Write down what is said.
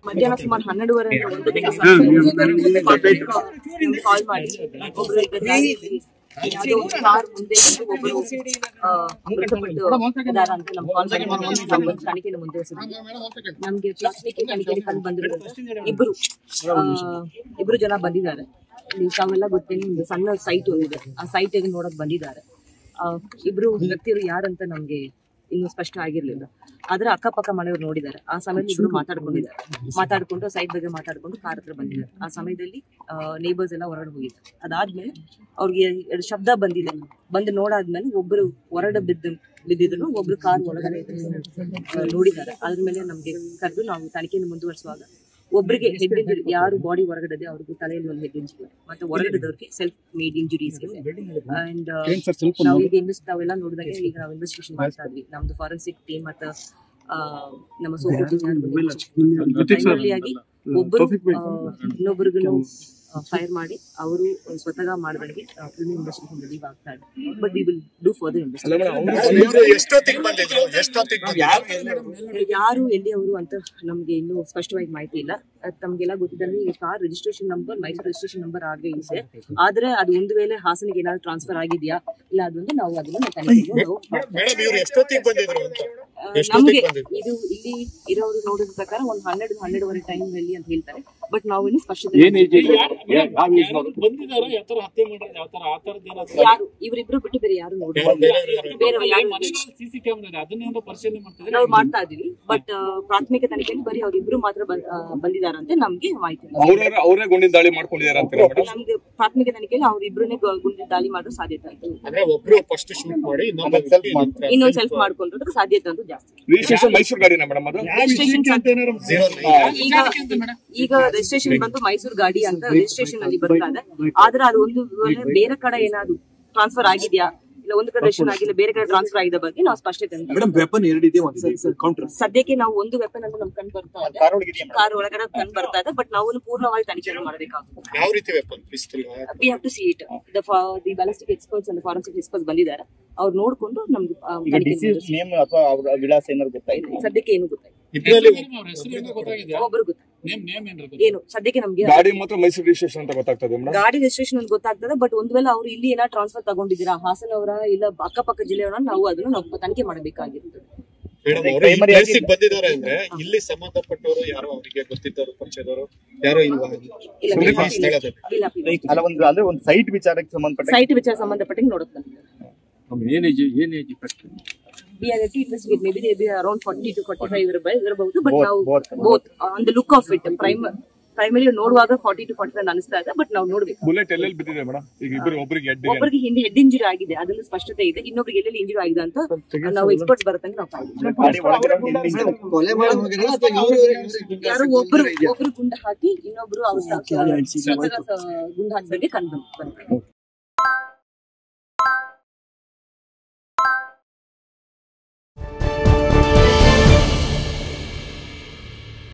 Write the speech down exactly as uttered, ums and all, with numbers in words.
ಮಧ್ಯಾಹ್ನ ಸುಮಾರು ಹನ್ನೆರಡುವರೆ ಕಾಲ್ ಮಾಡಿ ಕಾರ್ ಮುಂದೆ ಒಬ್ಬರು ಮೃತಪಟ್ಟು ಇದಾರ ಅಂತ ನಮ್ಮ ಕಾಲ್ ತನಿಖೆಯನ್ನು ಮುಂದುವರಿಸಿದ್ವಿ. ನಮ್ಗೆ ಪ್ರಾಥಮಿಕ ತನಿಖೆಯಲ್ಲಿ ಕಂಡು ಬಂದಿರೋದು ಇಬ್ರು ಇಬ್ರು ಜನ ಬಂದಿದ್ದಾರೆ. ತಾವೆಲ್ಲ ಗೊತ್ತೇನೆ, ಒಂದು ಸಣ್ಣ ಸೈಟ್ ಒಂದಿದೆ, ಆ ಸೈಟ್ ನೋಡಕ್ ಬಂದಿದ್ದಾರೆ. ಇಬ್ರು ವ್ಯಕ್ತಿಯರು ಯಾರಂತ ನಮ್ಗೆ ಇನ್ನು ಸ್ಪಷ್ಟ ಆಗಿರ್ಲಿಲ್ಲ. ಆದ್ರೆ ಅಕ್ಕಪಕ್ಕ ಮನೆಯವ್ರು ನೋಡಿದ್ದಾರೆ. ಆ ಸಮಯದಲ್ಲಿ ಇಬ್ರು ಮಾತಾಡ್ಕೊಂಡಿದ್ದಾರೆ. ಮಾತಾಡ್ಕೊಂಡು ಸೈಟ್ ಬಗ್ಗೆ ಮಾತಾಡ್ಕೊಂಡು ಕಾರ್ ಹತ್ರ ಬಂದಿದ್ದಾರೆ. ಆ ಸಮಯದಲ್ಲಿ ನೇಬರ್ಸ್ ಎಲ್ಲ ಹೊರಗಡೆ ಹೋಗಿದ್ದಾರೆ. ಅದಾದ್ಮೇಲೆ ಅವ್ರಿಗೆ ಎರಡು ಶಬ್ದ ಬಂದಿದೆ. ಬಂದು ನೋಡಾದ್ಮೇಲೆ ಒಬ್ರು ಹೊರಗಡೆ ಬಿದ್ದು ಬಿದ್ದಿದ್ರು, ಒಬ್ರು ಕಾರ್ ಒಳಗಡೆ ನೋಡಿದ್ದಾರೆ. ಅದ್ರ ಮೇಲೆ ನಮ್ಗೆ ಕರೆದು ನಾವು ತನಿಖೆಯನ್ನು ಮುಂದುವರಿಸುವಾಗ ಒಬ್ಬರಿಗೆ ಹೆಡ್ ಇಂಜುರಿ, ಯಾರು ಬಾಡಿ ಹೊರಗಡೆ ಇದೆ ಅವ್ರಿಗೂ ತಲೆಯಲ್ಲಿ ಒಂದು ಹೆಡ್ ಇಂಜುರಿ, ಮತ್ತೆ ಹೊರಗಡೆದವ್ರಿಗೆ ಸೆಲ್ಫ್ ಮೇಡ್ ಇಂಜುರೀಸ್ ಇದೆ. ಅಂಡ್ ನಾವು ಈಗ ಇನ್ವೆಸ್ಟ್ ನಾವೆಲ್ಲ ನೋಡಿದಾಗ ಈಗ ನಾವು ಇನ್ವೆಸ್ಟಿಗೇಷನ್ ಮಾಡ್ತಾ ಇದ್ವಿ. ನಮ್ದು ಫಾರೆನ್ಸಿಕ್ ಟೀಮ್ ಮತ್ತೆ ನಮ್ಮ ಸೋಫ್ಟ್ವೇರ್ ಆಗಿ ಒಬ್ಬರು ಇನ್ನೊಬ್ಬರಿಗೂ ಫೈರ್ ಮಾಡಿ ಅವರು ಸ್ವತಃ ಮಾಡಿದಂಗೆ ಫಿಲ್ಮ್ ಇನ್ವೆಸ್ಟಿಗೇಷನ್ ರಿಲೀವ್ ಆಗ್ತಾ ಇದೆ. But we will do further investigation. ಯಾರು ಎಲ್ಲಿ ಅವರು ಅಂತ ನಮ್ಗೆ ಇನ್ನೂ ಸ್ಪಷ್ಟವಾಗಿ ಮಾಹಿತಿ ಇಲ್ಲ. ತಮ್ಗೆಲ್ಲ ಗೊತ್ತಿದ್ದಲ್ಲಿ ಈ car registration number Mysuru registration number ಆಗೇ ಇದೆ. ಆದ್ರೆ ಅದು ಒಂದು ವೇಳೆ ಹಾಸನಿಗೆ ಏನಾದ್ರು ಟ್ರಾನ್ಸ್ಫರ್ ಆಗಿದೆಯಾ ಇಲ್ಲ ಅದೊಂದು ನಾವು ಅದನ್ನ ನಮ್ಗೆ ಇದು ಇಲ್ಲಿ ಇರೋರು ನೋಡಿದ ಪ್ರಕಾರ ಒಂದು ಹನ್ನೆರಡು ಹನ್ನೆರಡುವರೆ ಟೈಮ್ ಅಲ್ಲಿ ಅಂತ ಹೇಳ್ತಾರೆ. ಬಟ್ ನಾವು ಇನ್ನು ಸ್ಪಷ್ಟತೆ ಯಾರು ಇವರಿಬ್ರು ಬಿಟ್ಟು ಬೇರೆ ಯಾರು ನೋಡಿ ನಾವು ಮಾಡ್ತಾ ಇದೀವಿ. ಬಟ್ ಪ್ರಾಥಮಿಕ ತನಿಖೆಯಲ್ಲಿ ಬರೀ ಅವ್ರಿಬ್ರು ಮಾತ್ರ ಬಂದಿದಾರಂತೆ ನಮ್ಗೆ ಮಾಹಿತಿ. ನಮ್ಗೆ ಪ್ರಾಥಮಿಕ ತನಿಖೆಯಲ್ಲಿ ಅವ್ರಿಬ್ರನ್ನೇ ಗುಂಡಿನ ದಾಳಿ ಮಾಡೋ ಸಾಧ್ಯತೆ ಆಯ್ತು. ಇನ್ನೊಂದು ಸೆಲ್ಫ್ ಮಾಡ್ಕೊಂಡ್ರೆ ಸಾಧ್ಯತೆ ಅಂತೂ ಜಾಸ್ತಿ. ಈಗ ರಿಜಿಸ್ಟ್ರೇಷನ್ ಬಂದು ಮೈಸೂರು ಗಾಡಿ ಅಂತ ರಿಜಿಸ್ಟ್ರೇಷನ್ ಅಲ್ಲಿ ಬರ್ತಾ ಇದೆ. ಆದ್ರೆ ಅದು ಒಂದು ಬೇರೆ ಕಡೆ ಏನಾದ್ರು ಟ್ರಾನ್ಸ್ಫರ್ ಆಗಿದ್ಯಾ ಇಲ್ಲ ಒಂದು ಕಡೆ ರಿಜಿಸ್ಟ್ರೇಷನ್ ಆಗಿಲ್ಲ ಬೇರೆ ಕಡೆ ಟ್ರಾನ್ಸ್ಫರ್ ಆಗಿದ ಬಗ್ಗೆ ನಾವು ಸ್ಪಷ್ಟತೆ ಸದ್ಯಕ್ಕೆ ನಾವು ಒಂದು ವೆಪನ್ ಅಂತ ನಮ್ ಕಂಡು ಬರ್ತಾ ಇದೆ, ಕಾರ್ ಒಳಗಡೆ ಕಂಡು ಬರ್ತಾ ಇದೆ. ಬಟ್ ನಾವು ಪೂರ್ಣವಾಗಿ ತನಿಖೆಯನ್ನು ಮಾಡಬೇಕಾಗುತ್ತೆ. We have to see it. The ballistic experts and forensic experts ಬಂದಿದ್ದಾರೆ. ಅವ್ರು ನೋಡ್ಕೊಂಡು ನಮ್ಗೆ ಸದ್ಯಕ್ಕೆ ಏನು ಗೊತ್ತಾಯ್ತು ಒಬ್ರು ಗೊತ್ತಾಯ್ತು ಏನು ಸದ್ಯಕ್ಕೆ ನಮ್ಗೆ ಗಾಡಿ ಮಾತ್ರ ಮೈಸೂರು ರಿಜಿಸ್ಟ್ರೇಷನ್ ಅಂತ ಗೊತ್ತಾಗ್ತದೆ. ಗಾಡಿ ರಿಜಿಸ್ಟ್ರೇಷನ್ ಅಂತ ಗೊತ್ತಾಗ್ತದೆ. ಬಟ್ ಒಂದ್ ವೇಳೆ ಅವ್ರು ಇಲ್ಲಿ ಏನಾದ್ರು ಟ್ರಾನ್ಸ್ಫರ್ ತಗೊಂಡಿದ್ದೀರಾ ಹಾಸನ ಅವರ ಇಲ್ಲ ಅಕ್ಕಪಕ್ಕ ಜಿಲ್ಲೆಯವರ ನಾವು ಅದನ್ನು ನಾವು ತನಿಖೆ ಮಾಡಬೇಕಾಗಿರ್ತದೆ. ಇಲ್ಲಿ ಸಂಬಂಧಪಟ್ಟವರು ಯಾರೋ ಅವರಿಗೆ ಗೊತ್ತಿದ್ದವರು ಪರಿಚಯದವರು ಯಾರೋ ಅಂದ್ರೆ ಒಂದು ಸೈಟ್ ವಿಚಾರಕ್ಕೆ ಸಂಬಂಧಪಟ್ಟ ಸೈಟ್ ವಿಚಾರ ಸಂಬಂಧಪಟ್ಟ ನೋಡುತ್ತೆ. We are to investigate. Maybe they be around forty to forty-five ಇರಬಹುದು. ಬಟ್ ನಾವು both on the look of it prime primary ನೋಡುವಾಗ ಫಾರ್ಟಿ ಟು ಫಾರ್ಟಿ ಫೈವ್ ಅನಿಸ್ತಾ ಇದೆ. ಬಟ್ ನಾವು ನೋಡ್ಬೇಕು. ಬುಲೆಟ್ ಎಲ್ಲೆಲ್ಲಿ ಬಿದ್ದಿದೆ ಮೇಡಮ್? ಈಗ ಇಬ್ಬರು ಒಬ್ಬರಿಗೆ ಹೆಡ್ ಒಬ್ಬರಿಗೆ ಹಿಂದೆ ಹೆಡ್ ಇಂಜುರಿ ಆಗಿದೆ, ಅದನ್ನ ಸ್ಪಷ್ಟತೆ ಇದೆ. ಇನ್ನೊಬ್ರಿಗೆ ಎಲ್ಲೆಲ್ಲಿ ಇಂಜುರಿ ಆಗಿದೆ ಅಂತ ನಾವು ಎಕ್ಸ್ಪರ್ಟ್ ಬರತ್ತಂಗೆ ನಾವು ಯಾರು ಒಬ್ರು ಒಬ್ರು ಗುಂಡು ಹಾಕಿ ಇನ್ನೊಬ್ರು ಅವ್ರ ಗುಂಡು ಹಾಕಿದಂಗೆ ಕಂಡು ಬಂತು.